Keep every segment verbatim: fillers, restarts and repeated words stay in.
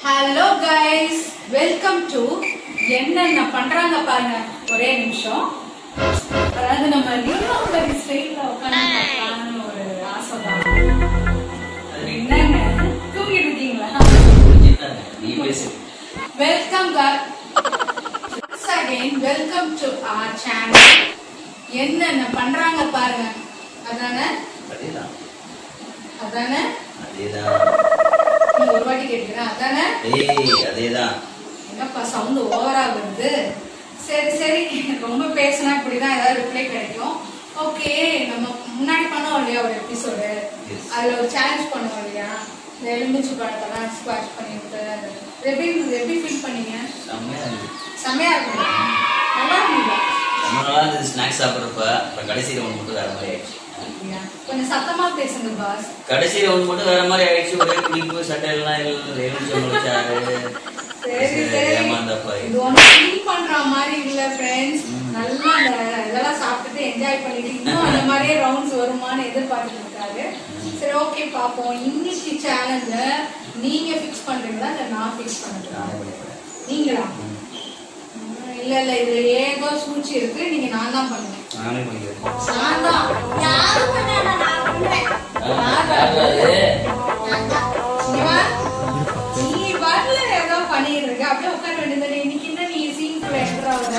Hello guys, welcome to என்னென்ன பண்றாங்க பாருங்க. ஒரே நிமிஷம். அதாவது நம்ம லியோட ஸ்டைல்ல உட்கார்ந்து பார்க்கலாம்னு ஒரு ஆசை தான். என்னங்க தூங்கி இருக்கீங்களா? நீ பேசு. Welcome guys. Once again, welcome to our channel. என்னென்ன பண்றாங்க பாருங்க. அதானே? அதேதான். அதானே? அதேதான். ஒரு வாட்டி கேட்கிறேன் அதானே? ஏய் அதேதான். என்னப்பா சவுண்ட் ஓவரா வருது. சரி சரி ரொம்ப பேசினா இப்படிதான் ஏதாவது ரிப்ளை கிடைக்கும். ஓகே நம்ம முன்னாடி பண்ணோம் இல்லையா ஒரு எபிசோடு, அதுல ஒரு சேலஞ்ச் பண்ணுவோம் இல்லையா, இந்த எலுமிச்சு பழத்தெல்லாம் ஸ்குவாஷ் பண்ணிட்டு எப்படி எப்படி ஃபீல் பண்ணீங்க? செம்மையா இருந்துச்சு. செம்மையா இருக்கு. நல்லா இருந்துச்சு. நல்லா இருந்துச்சு. ஸ்நாக்ஸ் சாப்பிட்றப்ப அப்புறம் கடைசி ரவுண்ட் மட்டும் வேற மாதிரி ஆயிடுச்சு. கொஞ்சம் சத்தமா பேசுங்க பாஸ். கடைசி ரவுண்ட் மட்டும் வேற மாதிரி ஆயிடுச்சு. ஒரே குளிப்பு சட்டை எல்லாம் எலுமிச்சை முடிச்சாரு. சரி சரி இது ஒன்று ஃபீல் பண்ற மாதிரி இல்ல ஃப்ரெண்ட்ஸ். நல்லா இதெல்லாம் சாப்பிட்டுட்டு என்ஜாய் பண்ணிட்டு இன்னும் அந்த மாதிரியே ரவுண்ட்ஸ் வருமானு எதிர்பார்த்துட்டு இருக்காரு. சரி ஓகே பாப்போம். இன்னைக்கு சேலஞ்ச நீங்க ஃபிக்ஸ் பண்றீங்களா இல்ல நான் ஃபிக்ஸ் பண்றேன்? நீங்களா? இல்ல இல்ல இதுல ஏதோ சூழ்ச்சி இருக்கு. நீங்க நான் தான் பண்ணுங்க. நானே பண்ணிக்கிறேன். நான் தான். யாரும் பண்ணாத நான் பண்றேன். நான் தான். நீ வரல ஏதோ பண்ணிட்டு இருக்க. அப்படியே உட்கார வேண்டியது. இன்னைக்கு என்ன நீ சீன்குள்ள என்ட்ரா வர?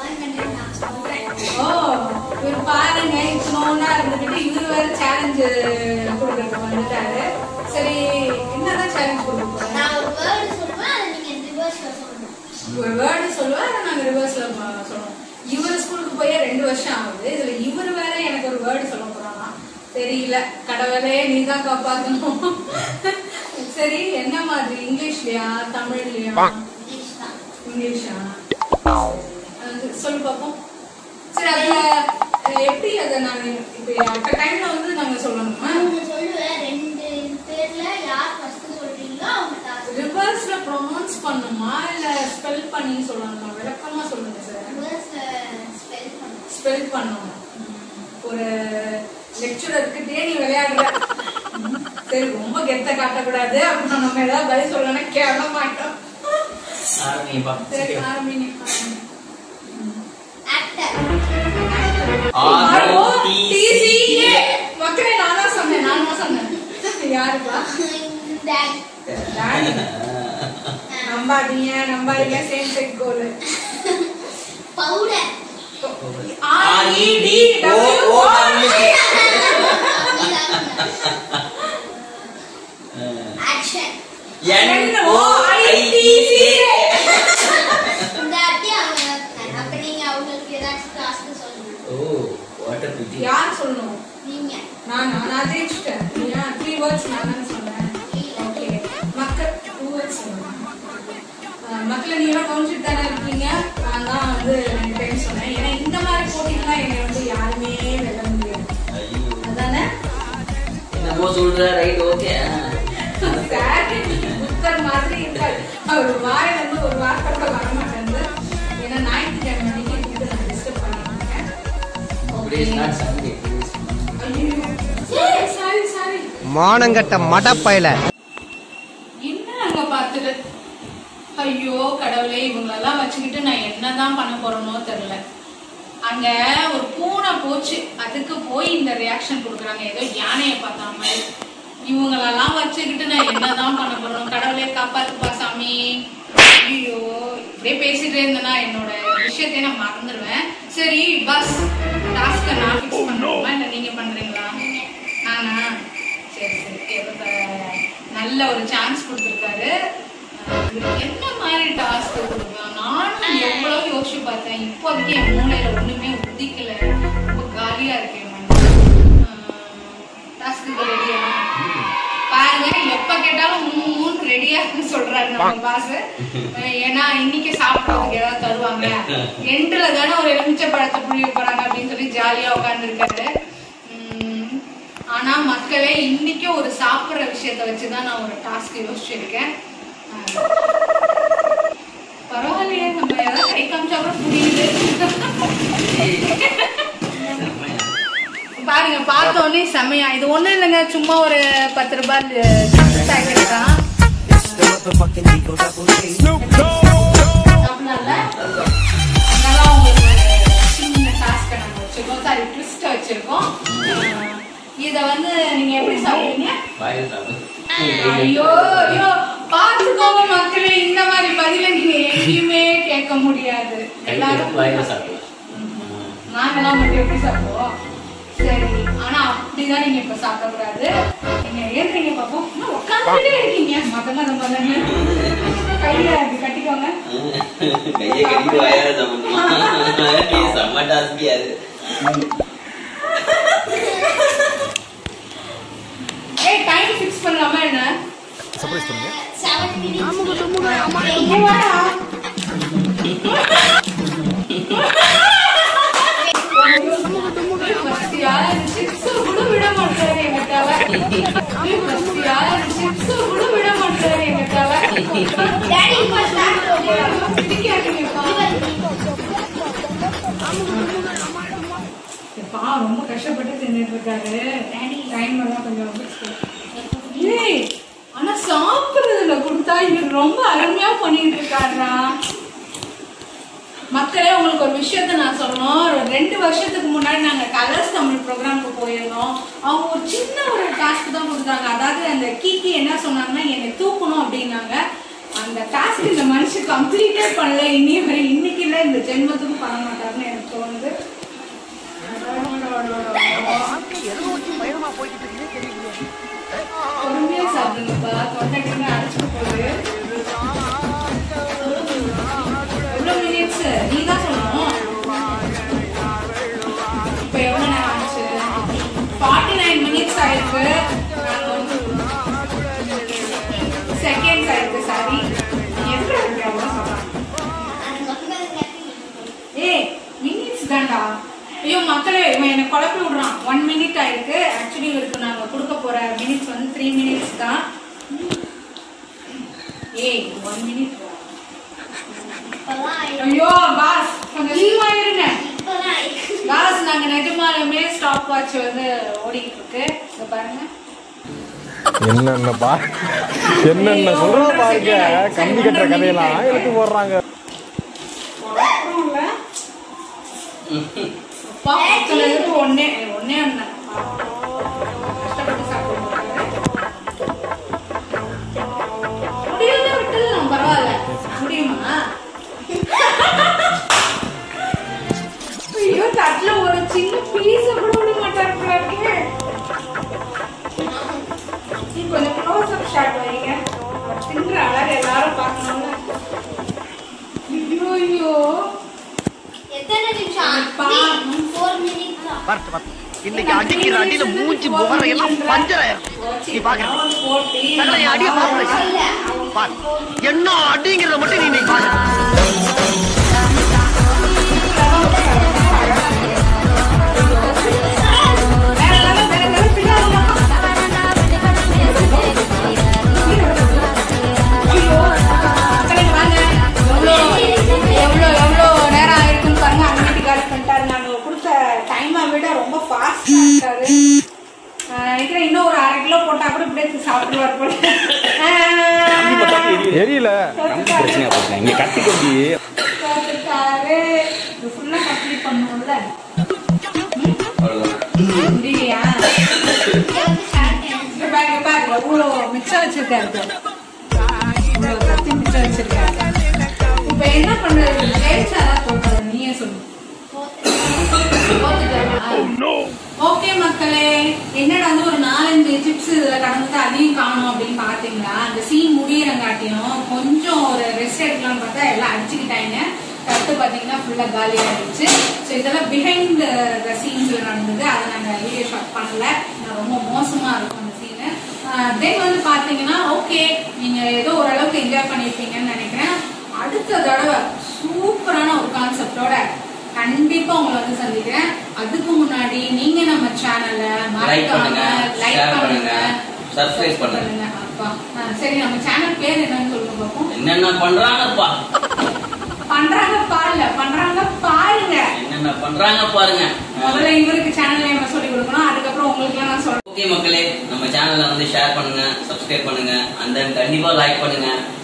ஓ இவர் பாருங்க இத்தனோண்டா இருந்துகிட்டு இவரு வேற சேலஞ்ச் கொடுக்கறதுக்கு வந்துட்டாரு. சரி என்னதான் சேலஞ்ச் கொடுக்க? நான் ஒரு வேர்டு சொல்லுவேன், அதை நீங்க ரிவர்ஸ்ல சொல்லணும். ஒரு வேர்டு சொல்லுவேன், அதை நாங்க ரிவர்ஸ்ல சொல்லணும். இவர் ஸ்கூலுக்கு போய் ரெண்டு வருஷம் ஆகுது. இதுல இவர் வேற எனக்கு ஒரு வேர்டு சொல்ல போறானா தெரியல. கடவுளே நீதான் காப்பாத்தணும். சரி என்ன மாதிரி? இங்கிலீஷ்லயா தமிழ்லயா? இங்கிலீஷா? சொல்லு பாப்போம். சரி அதுல எப்படி அதை நாங்க இப்ப அட்ட டைம்ல வந்து நாங்க சொல்லணுமா? ரெண்டு பேர்ல யார் ஃபர்ஸ்ட் சொல்றீங்களோ அவங்க டாஸ்க். ரிவர்ஸ்ல ப்ரொனவுன்ஸ் பண்ணுமா இல்ல ஸ்பெல் பண்ணி சொல்லணுமா? விளக்கமா சொல்லுங்க சார். ரிவர்ஸ்ல ஸ்பெல் பண்ணனும். ஸ்பெல் பண்ணனும். ஒரு லெக்சரருக்கு நீ விளையாடுற. சரி ரொம்ப கெத்த காட்ட கூடாது. அப்ப நம்ம ஏதாவது பதில் சொல்லணும்னா கேட்க மாட்டோம். ஆரம்பிப்பா. சரி ஆரம்பிங்க. Actor. R O T C A. மக்களே நானா சொன்னேன். நானா சொன்னேன். யாருப்பா? டாட். டாட். நம்பாதீங்க நம்பாதீங்க. Same set goal. Powder. R E T W O W A. Action. N O I T C A. இந்தாட்டி அவங்க அப்ப நீங்க அவங்களுக்கு ஏதாச்சும் டாஸ்க் சொல்லணும். Oh what a pity. யார் சொல்லணும்? நீங்க. நான் நான் தெரிஞ்சுட்டேன். நீங்க த்ரீ வேர்ட்ஸ் நான் தான் சொன்னேன். ஓகே மக்கள் டூ வேர்ட்ஸ் சொன்னேன். மக்களே நீங்க கவுன்சிட் தானே இருக்கீங்க. நான் தான் வந்து ரெண்டு டைம் சொன்னேன். ஏன்னா இந்த மாதிரி போட்டிங்கன்னா என்னை வந்து யாருமே வெல்ல முடியாது. அதானே என்னமோ சொல்ற. Right okay. புத்தர் மாதிரி இருக்காது. அவர் வாயில இருந்து ஒரு வார்த்தை கூட வர மாட்டேங்குது. ஏன்னா ஞாயிற்றுக்கிழமை அன்னைக்கு வந்து நான் டிஸ்டர்ப் பண்ணிருக்கேன். சாரி சாரி மானங்கட்ட மடப்பையில என்ன அங்க பாத்துட்டு. ஐயோ கடவுளே இவங்களெல்லாம் வச்சுக்கிட்டு நான் என்னதான் பண்ண போறேனோ தெரியல. அங்க ஒரு பூனை போச்சு, அதுக்கு போய் இந்த ரியாக்ஷன் கொடுக்குறாங்க. ஏதோ யானையை பார்த்தா மாதிரி. இவங்களெல்லாம் வச்சுக்கிட்டு நான் என்னதான் பண்ண போறோம்? கடவுளே காப்பாத்துப்பா சாமி. ஐயோ இப்படியே பேசிட்டே இருந்தேன்னா என்னோட விஷயத்தையே நான் மறந்துடுவேன். சரி பஸ் டாஸ்க நான் ஃபிக்ஸ் பண்ணுறோமா இல்லை நீங்க பண்றீங்களா? ஆனா சரி சரி நல்ல ஒரு சான்ஸ் கொடுத்துருக்காரு. என்ன மாதிரி டாஸ்க் கொடுக்கலாம்? நானும் எவ்வளவு யோசிச்சு பார்த்தேன். இப்போதைக்கு என் மூளையில ஒண்ணுமே உதிக்கல. ரொம்ப காலியா இருக்கேன். டாஸ்க்கு ரெடியா பாருங்க. எப்ப கேட்டாலும் மூணு ரெடியா சொல்றாரு நம்ம பாஸ். ஏன்னா இன்னைக்கு சாப்பிடுறதுக்கு ஏதாவது தருவாங்க. எண்டுல தானே ஒரு எலுமிச்சை பழத்தை புழிய போறாங்க அப்படின்னு சொல்லி ஜாலியா உட்கார்ந்து இருக்காரு. ஆனா மக்களே இன்னைக்கு ஒரு சாப்பிடுற விஷயத்த வச்சுதான் நான் ஒரு டாஸ்க் யோசிச்சிருக்கேன். பரவாயில்லையே நம்ம ஏதாவது கை காமிச்சா கூட புரியுது. பாருங்க பார்த்தோன்னே செம்மையா. இது ஒண்ணு இல்லைங்க, சும்மா ஒரு பத்து ரூபாய் தான். சின்ன டாஸ்க் நாங்க வச்சிருக்கோம், சாரி ட்விஸ்ட் வச்சிருக்கோம். இத வந்து நீங்க எப்படி சாப்பிடுவீங்க? ஐயோ ஐயோ பாத்துக்கோங்க மக்களே, இந்த மாதிரி பதில நீங்க எங்கேயுமே கேட்க முடியாது. எல்லாரும் நாங்கெல்லாம் மட்டும் எப்படி சாப்பிடுவோம்? சரி, ஆனா அப்படிதான் நீங்க இப்ப சாப்பிடக்கூடாது. நீங்க ஏறீங்க பாப்போம், உட்காந்துட்டே இருக்கீங்க. மத மத மதன்னு கையில அப்படி கட்டிக்கோங்க. கையை கட்டிட்டு வாயால சாப்பிடணும். செம்ம டாஸ்கியா அது. ஏய், டைம் ஃபிக்ஸ் பண்ணலாமா என்ன? சர்ப்ரைஸ் பண்ணுங்க. seven minutes. இங்க வாடா. யாரு சிப்ஸ் கூட விட மாட்டாரு எங்க தலை. யாரு சிப்ஸ் கூட விட மாட்டாரு எங்க தலை. Daddy first start. எப்பா ரொம்ப கஷ்டப்பட்டு தின்னுட்டு இருக்காரு. டைம் எல்லாம் கொஞ்சம். ஏய், ஆனா சாப்பிடுறதுல கொடுத்தா இவர் ரொம்ப அருமையா பண்ணிட்டு இருக்காருடா. மக்களே, உங்களுக்கு ஒரு விஷயத்த நான் சொல்லணும். ரெண்டு வருஷத்துக்கு முன்னாடி நாங்க கலர்ஸ் தமிழ் ப்ரோக்ராமுக்கு போயிருந்தோம். அவங்க ஒரு சின்ன ஒரு டாஸ்க் தான் கொடுத்தாங்க. அதாவது அந்த கீக்கி என்ன சொன்னாங்கன்னா, என்னை தூக்கணும் அப்படின்னாங்க. அந்த டாஸ்க் இந்த மனுஷன் கம்ப்ளீட்டே பண்ணல. இன்னைய வரை இன்னைக்கு இல்லை, இந்த ஜென்மத்துக்கும் பண்ண மாட்டாருன்னு எனக்கு தோணுது. பொறுமையா சாப்பிடுங்கப்பா, தொண்டைக்கு அடைச்சிட்டு போகுது. எவ்வளவு மினிட்ஸ் நீ தான் சொல்லணும். இப்ப எவ்வளவு நேரம் ஆச்சு? ஃபார்ட்டி நைன் மினிட்ஸ் ஆயிருக்கு. செகண்ட்ஸ் ஆயிருக்கு. சாரி, எப்படி இருக்கு அவ்வளவு சொல்றேன். ஏய், மினிட்ஸ் தான்டா. ஐயோ மக்களே, இவன் எனக்கு குழப்பி விடுறான். ஒன் மினிட் ஆயிருக்கு. ஆக்சுவலி இவருக்கு நாங்க கொடுக்க போற மினிட்ஸ் வந்து த்ரீ மினிட்ஸ் தான். ஏய், ஒன் மினிட். ஐயோ பாஸ், கொஞ்சம் லீவா இருங்க பாஸ். நாங்க நிஜமாலுமே ஸ்டாப் வாட்ச் வந்து ஓடிட்டு இருக்கு. இத பாருங்க, என்னென்ன பா என்னென்ன சொல்றா பாருங்க. கம்பி கட்டுற கதையெல்லாம் எடுத்து போடுறாங்க. ஒன்னே ஒன்னே ஒண்ணு கஷ்டப்பட்டு சாப்பிடுவோம். முடியல விட்டுலாம் பரவாயில்ல. முடியுமா? ஐயோ, தட்டுல ஒரு சின்ன பீஸ கூட விட மாட்டாரு. கொஞ்சம் க்ளோஸ் அப் ஷாட் வைங்க. தின்ற அழகு எல்லாரும் பார்க்கணும்ல. ஐயோ ஐயோ, எத்தனை நிமிஷம்? four minutes. இன்னைக்கு அடிக்கிற அடியில மூஞ்சி முகர எல்லாம் பஞ்சராயிரும். நீ பாக்குற அடிய பாரு, என்ன அடிங்கிறத மட்டும் நீ இன்னைக்கு பாரு. எவ்வளோ எவ்வளோ நேரம் ஆயிருக்குன்னு பாருங்க. அன்னைக்கு காலி பண்ணிட்டாரு. நாங்கள் கொடுத்த டைமை விட ரொம்ப ஃபாஸ்டாக இருக்காரு. நினைக்கிறேன் இன்னும் ஒரு அரை கிலோ போட்டா கூட இப்படியே சாப்பிடுவார் போல. தெரியல இங்க கட்டி கொண்டி இது ஃபுல்லா கம்ப்ளீட் பண்ணுவோம்ல. முடியலையா? பாருங்க பாருங்க, எவ்வளோ மிச்சம் வச்சிருக்காரு. இவ்வளோ கத்தி மிச்சம் வச்சிருக்காரு. இப்ப என்ன பண்றது? ஜெயிச்சாரா தோக்காது? நீயே சொல்லு. ஓகே மக்களே, என்னடா வந்து ஒரு நாலஞ்சு சிப்ஸ் இதுல கடந்து அதையும் காணும் அப்படின்னு பாத்தீங்களா? அந்த சீன் முடியறங்காட்டியும் கொஞ்சம் ஒரு ரெஸ்ட் எடுக்கலாம்னு பார்த்தா எல்லாம் அடிச்சுக்கிட்டாங்க. கட்டு பாத்தீங்கன்னா ஃபுல்லா காலி ஆயிடுச்சு. ஸோ இதெல்லாம் பிஹைண்ட் த சீன்ஸ்ல நடந்தது. அதை நாங்க வீடியோ ஷாட் பண்ணல. ரொம்ப மோசமா இருக்கும் அந்த சீனு. தென் வந்து பாத்தீங்கன்னா ஓகே, நீங்க ஏதோ ஓரளவுக்கு என்ஜாய் பண்ணிருப்பீங்கன்னு நினைக்கிறேன். அடுத்த தடவை சூப்பரான ஒரு கான்செப்டோட கண்டிப்பா உங்களை வந்து சந்திக்கிறேன். அதுக்கு முன்னாடி நீங்க நம்ம சேனலை மறக்காம லைக் பண்ணுங்க, சப்ஸ்கிரைப் பண்ணுங்க. அப்பா சரி, நம்ம சேனல் பேர் என்னன்னு சொல்லுங்க பாப்போம். என்னென்ன பண்றாங்கப்பா பண்றாங்க பாருங்க, பண்றாங்க பாருங்க, என்னென்ன பண்றாங்க பாருங்க. முதல்ல இவருக்கு சேனல் நேம் சொல்லி கொடுக்கணும், அதுக்கப்புறம் உங்களுக்கு எல்லாம் நான் சொல்றேன். ஓகே மக்களே, நம்ம சேனலை வந்து ஷேர் பண்ணுங்க, சப்ஸ்கிரைப் பண்ணுங்க, அந்த கண்டிப்பா லைக் பண்ணுங்க.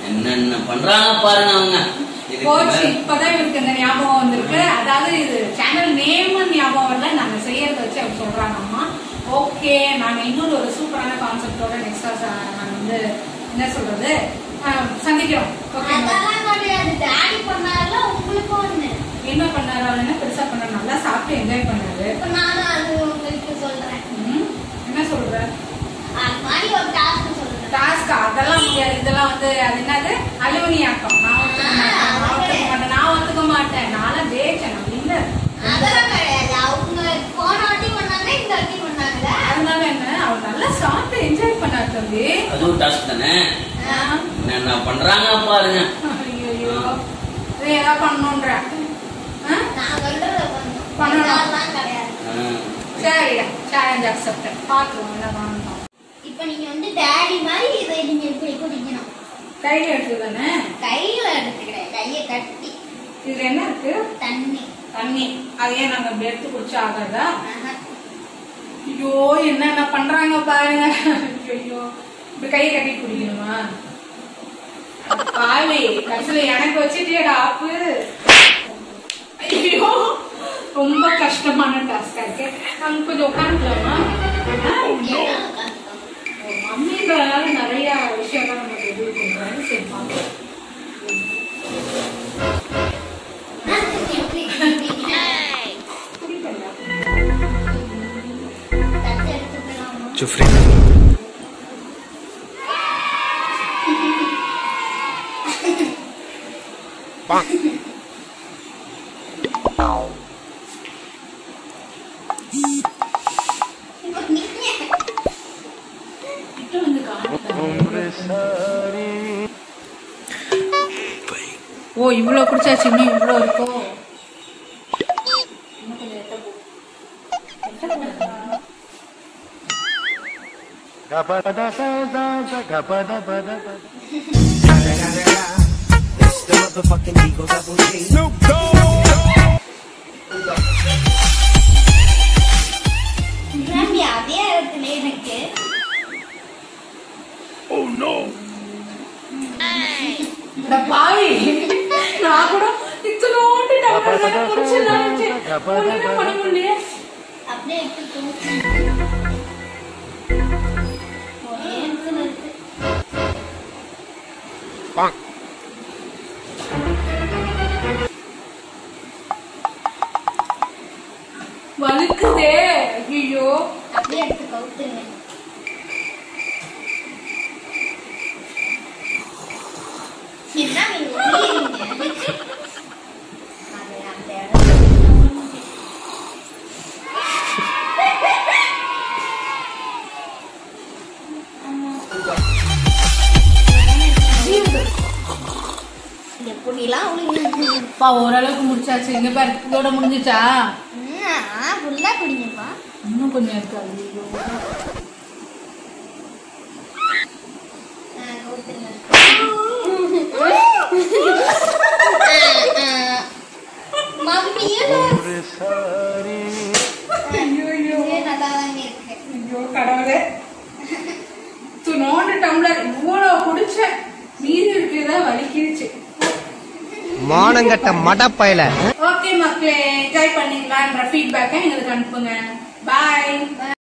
என்னென்ன பண்றாங்க பாருங்க அவங்க. கோச் இப்பதான் இவருக்கு இந்த ஞாபகம் வந்திருக்கு. அதாவது இது சேனல் நேம் ஞாபகம் வரல, நாங்க செய்யறத வச்சு அவங்க சொல்றாங்க அம்மா. ஓகே, நாங்க இன்னொரு ஒரு சூப்பரான கான்செப்டோட நெக்ஸ்டா நாங்க வந்து என்ன சொல்றது சந்திக்கிறோம். டாடி பண்ணாருல உங்களுக்கு ஒண்ணு என்ன பண்ணாரு? அவர் என்ன பெருசா பண்ணாரு? நல்லா சாப்பிட்டு என்ஜாய் பண்ணாரு. இப்ப நானும் அது உங்களுக்கு சொல்றேன். என்ன சொல்ற? மாதிரி ஒரு டாஸ்க் சொல்றேன். டாஸ்க் அதெல்லாம் முடியாது. இதெல்லாம் வந்து அது என்னது அலுவனியாக்கம். நான் ஒத்துக்க மாட்டேன், நான் ஒத்துக்க மாட்டேன். நானும் ஜெயிச்சேன் அப்படின்னு அதெல்லாம் கிடையாது. அவங்க போன வாட்டி பண்ணாங்க, இந்த வாட்டி பண்ணாங்க. அதனால என்ன, அவர் நல்லா சாப்பிட்டு என்ஜாய் பண்ணாரு தம்பி. அது ஒரு டாஸ்க் தானே. என்ன பண்றாங்க பாருங்க. ஐயோ ஏதாவது பண்ணணுன்ற நான் சொல்றத பண்ணணும் கிடையாது. சரியா, சேலஞ்ச் அக்செப்டட். பாத்துருவோம் என்ன பண்ணணும். இப்ப நீங்க வந்து டாடி மாதிரி இதை நீங்க இப்படி குடிக்கணும். கையில எடுத்துதானே? கையில எடுத்துக்கிறேன், கையை கட்டி. இதுல என்ன இருக்கு? தண்ணி. தண்ணி. அது ஏன் நாங்க அப்படி எடுத்து குடிச்சா ஆகாதா? ஐயோ என்னென்ன பண்றாங்க பாருங்க. ஐயோ இப்படி கையை கட்டி குடிக்கணுமா? பாவி கடைசியில எனக்கு வச்சுட்டேடா ஆப்பு. ஐயோ ரொம்ப கஷ்டமான டாஸ்கா இருக்கு. நாங்க கொஞ்சம் உட்காந்துக்கலாமா? மம்மின்றதுனால நிறைய விஷயம்லாம் நமக்கு எதுவும் பண்றாங்க. சரி பாக்கலாம். சுஃப்ரி ஓ இவ்வளவு குடிச்சாச்சு, இன்னும் இவ்வளவு இருக்கோ? அதே இடத்துல எனக்கு பாவி நான் கூட இத்தனோண்டு டம்ளர் குடிச்சலாம் பண்ண முடியல. அப்படியே எடுத்து வலிக்குதே. ஐயோ அப்படியே எடுத்து கவுத்துங்க. என்ன நீங்க ஒளியறீங்க? அது அந்த எப்படிலாம் பா ஓரளவுக்கு முடிச்சாச்சு. இங்க பாரு இதோட முடிஞ்சிச்சா? ஃபுல்லா குடிங்கப்பா. இன்னும் கொஞ்சம் இருக்கு. ஐயோ கடவுளே, நோண்டு டம்ளர் இவ்வளவு குடிச்ச மீதி இருக்குதா வலிக்கிடுச்சு. மானங்கட்ட மடப்பயல. ஓகே மக்களே, என்ஜாய் பண்ணீங்களான்ற ஃபீட்பேக்கை எங்களுக்கு அனுப்புங்க. பாய்.